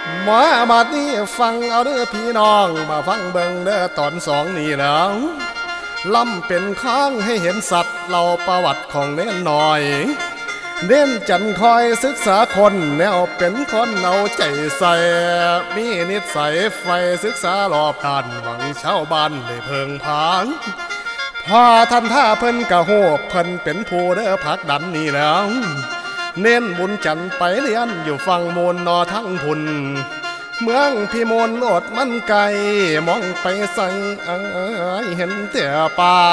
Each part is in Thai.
มาบัดนี้ฟังเอาเด้อพี่น้องมาฟังเบิ่งเด้อตอนสองนี่แล้วล่ำเป็นข้างให้เห็นสัตว์เล่าประวัติของเน้นหน่อยเน้นจันคอยศึกษาคนแนวเป็นคนเอาใจใส่มีนิสัยไฟศึกษารอบด้านหวังชาวบ้านได้เพิงพางพอท่านท่าเพิ่นกะโหบเพิ่นเป็นผู้เด้อพักดันนี่แล้วเน้นบุญจันไปเรียนอยู่ฝั่งมูลนอทั้งพุนเมืองพิมลโอดมันไกลมองไปใส่เห็นแต่ป่า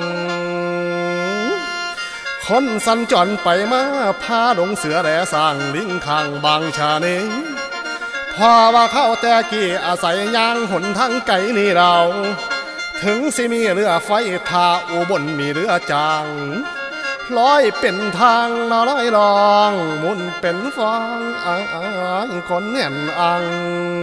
คนสัญจรไปมาพาลงเสือแหล่สร้างลิงข้างบางชาเนพอว่าเข้าแต่กี่อาศัยย่างหนทางไกลนี่เราถึงสิมีเรือไฟทาอุบลมีเรือจางลอยเป็นทางมาลอยลองหมุนเป็นฟองคนแน่นอัง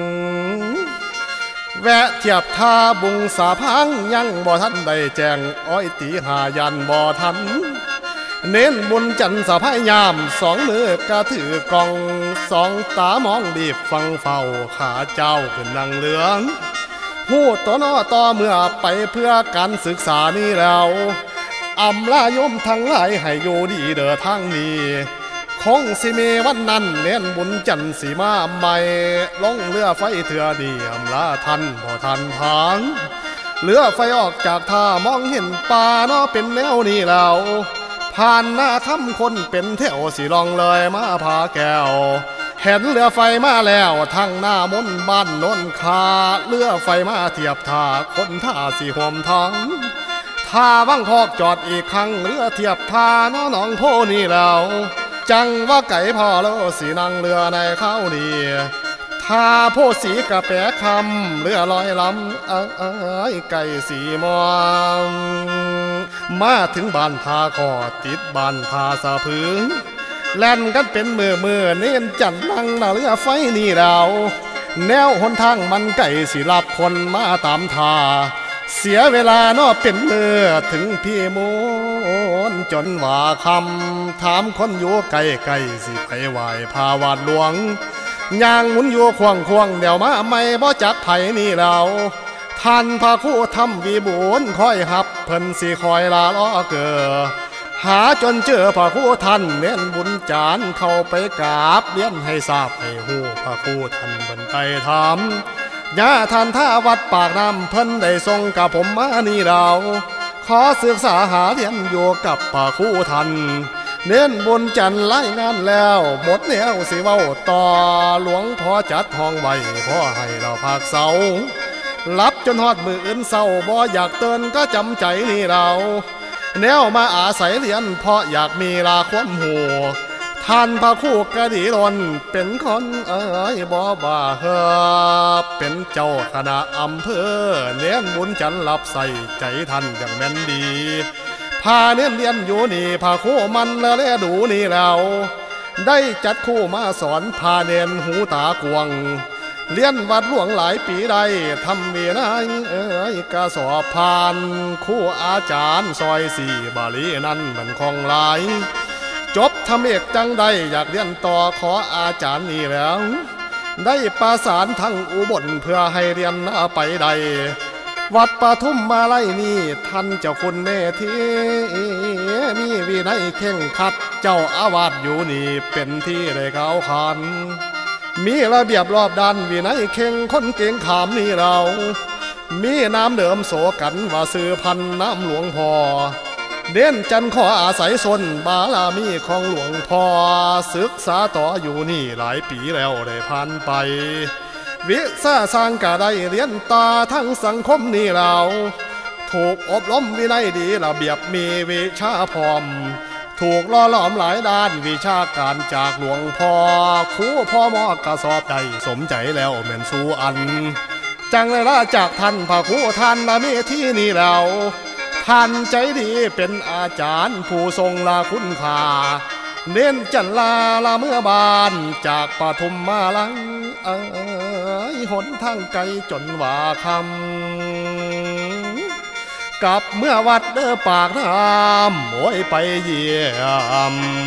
แวะเทียบท่าบุงสาพังยังบ่ทันได้แจงอ้อยตีหายันบ่ทันเน้นบุญจันสะพายยามสองมือกระถือกองสองตามองบีบฟังเฝ้าขาเจ้าขึ้นนางเหลืองพูดต่อนอต่อเมื่อไปเพื่อการศึกษานี่แล้วอำลาโยมทั้งหลายให้อยู่ดีเด้อทางนี้คงสิมีวันนั้นเน้นบุญจันสีมาใหม่ลงเรือไฟเถื่อดีอำลาทันพอทันทางเรือไฟออกจากท่ามองเห็นป่าเนาะเป็นแนวนี้แล้วผ่านหน้าถ้ำคนเป็นแถวสีลองเลยมาพาแก้วเห็นเรือไฟมาแล้วทางหน้ามนบ้านนนคาเรือไฟมาเทียบท่าคนท่าสีห่มท้องท่าวังพอกจอดอีกครั้งเรือเทียบท่าน้องหนองโพนี่แล้วจังว่าไก่พอแล้วสีนั่งเรือในข้าวดีท่าโพสีกระแปะคำเรือลอยลำไก่สีมองมาถึงบ้านพาขอติดบ้านพาสะพึงแล่นกันเป็นมือเน้นจันนั่งเรือไฟนี่แล้วแนวหนทางมันไก่สิรับคนมาตามท่าเสียเวลาเนาะเป็นเมื่อถึงพี่มูนจนว่าคำถามคนอยู่ไกลสิไปไหวพาวาดหลวงย่างหมุนอยู่ควงเดี๋ยวมาไม่บ่จักไผนี่แล้วท่านพระคู่ทำวีบุญคอยหับเพิ่นสิคอยลาล้อเกิดหาจนเจอพระคู่ท่านเน้นบุญจานเข้าไปกราบเลี้ยนให้ทราบให้หูพระคู่ท่านเพิ่นไปถามย่าท่านท่าวัดปากน้ำเพิ่นได้ทรงกับผมมานี่เราขอศึกษาหาเรียนอยู่กับพระคู่ท่านเน้นบุญจันไล่งานแล้วหมดแล้วสิเว้าต่อหลวงพ่อจัดห้องไว้พ่อให้เราพักเสารับจนฮอดมืออื่นเศร้าบ่อยากเตือนก็จำใจนี่เราแนวมาอาศัยเรียนเพราะอยากมีลาความหูท่านพระคู่กระดีรนเป็นคนบ่บ่าเฮอเป็นเจ้าคณะอำเภอเน้นบุญจันรับใส่ใจท่านอย่างแม่นดีพาเน้นเรียนอยู่นี่พาคู่มันและดูนี่แล้วได้จัดคู่มาสอนพาเน้นหูตากวงเลี้ยนวัดหลวงหลายปีได้ทำเวียนกะสอบผ่านคู่อาจารย์ซอยสี่บาลีนั้นมันคล่องหลายจบทำเอกจังได้อยากเรียนต่อขออาจารย์นี่แล้วได้ประสานทั้งอุบลเพื่อให้เรียนไปได้วัดปทุมมาไล่นี่ท่านเจ้าคุณเมธีมีวินัยเข่งขัดเจ้าอาวาสอยู่นี่เป็นที่ได้เขาขันมีระเบียบรอบด้านวินัยเข่งคนเก่งขามนี่เรามีน้ำเดิมโสกันว่าซื้อพันน้ำหลวงพ่อเด่นจันขออาศัยสนบาลามีของหลวงพ่อศึกษาต่ออยู่นี่หลายปีแล้วได้ผ่านไปวิชาสร้างกะได้เรียนตาทั้งสังคมนี่เราถูกอบรมวินัยดีระเบียบมีวิชาพร้อมถูกล่อหลอมหลายด้านวิชาการจากหลวงพ่อครูพ่อหมอกระสอบใจสมใจแล้วเหมือนสู้อันจังเลยละจากท่านพระครูท่านละมีที่นี่แล้วท่านใจดีเป็นอาจารย์ผู้ทรงลาคุณค่าเน้นจันลาเมื่อบานจากปทุมมาลังหนทางไกลจนว่าคำกับเมื่อวัดเด้อปากน้ำโอยไปเยี่ยม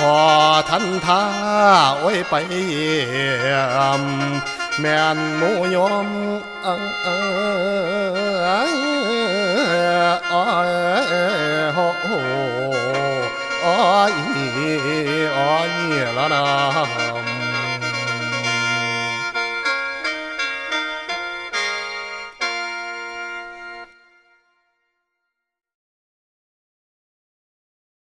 ขอทันท่าโอ้ยไปแม่นหมูยมโอ้ยละนาม